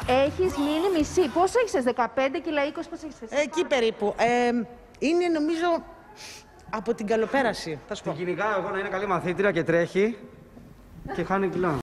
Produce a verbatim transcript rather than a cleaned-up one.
Έχεις μείνει μισή. Πόσο έχεις εσύ, δεκαπέντε κιλά, είκοσι, πόσο έχεις εσύ? Εκεί περίπου. Ε, είναι νομίζω από την καλοπέραση. Θα σου πω. Την κυνηγάω εγώ να είναι καλή μαθήτρια και τρέχει και χάνει κιλά.